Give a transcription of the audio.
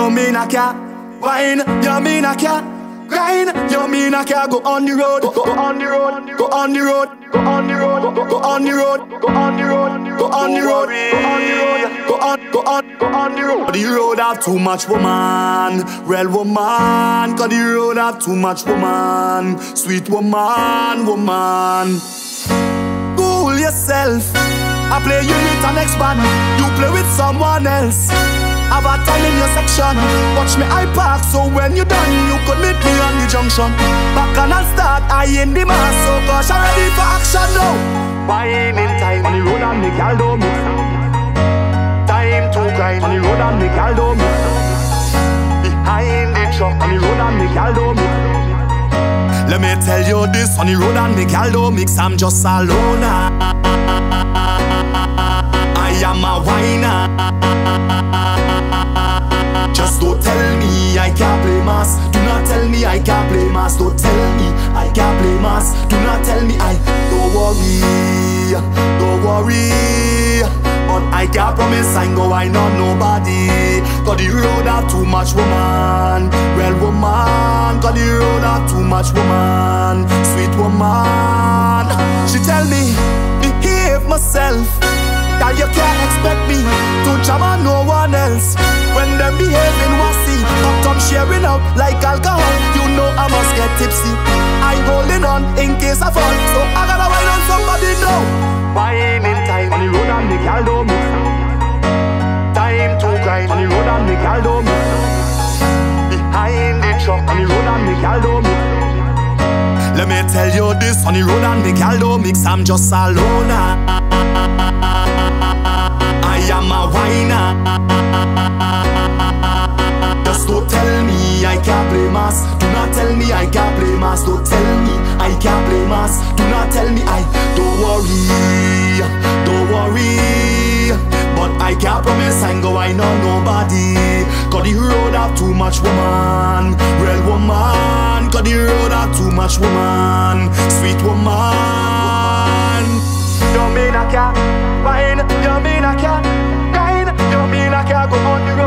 You mean I can't wine? You mean I can't grind? You mean I can't go on the road? Go on the road, go on the road, go on the road, go on the road, go on the road, go on the road, go on the road. The road have too much woman, real woman. Cause the road have too much woman, sweet woman, woman. Cool yourself. I play you with an ex-band, you play with someone else. Have a time in your section. Watch me I park, so when you done, you could meet me on the junction. Back and I'll start, I in the mass, so gosh, I'm ready for action now. Wine in time on the road and the gal don't mix. Time to grind on the road and the gal don't mix. Behind the truck on the road and the gal don't mix. Let me tell you this, on the road and the gal don't mix, I'm just a loner. I am a whiner. Just don't tell me I can't play mass. Do not tell me I can't play mass. Don't tell me I can't play mass. Do not tell me I. Don't worry, don't worry. But I can't promise I ain't go wine on nobody. Cause the road have too much woman, real woman. Cause the road have too much woman, sweet woman. She tell me, behave myself. That you can't expect me to jam on no one else. When them behaving wassy, but come sharing out like alcohol. You know I must get tipsy. I holding on in case I fall, so I gotta wine on somebody now. Wine in time on the road and the gal don't mix. Time to grind on the road and the gal don't mix. Behind the truck on the road and the gal don't mix. Let me tell you this, on the road and the gal don't mix, I'm just a loner. I am a whiner. Just don't tell me I can't play mass. Do not tell me I can't play mass. Don't tell me I can't play mass. Do not tell me I. Don't worry, don't worry. But I can't promise I ain't go wine on nobody. Cause the road have too much woman, real woman. Cause the road have too much woman, sweet woman. You mean I can't wine? You mean I can't grind? You mean I can't go on the road?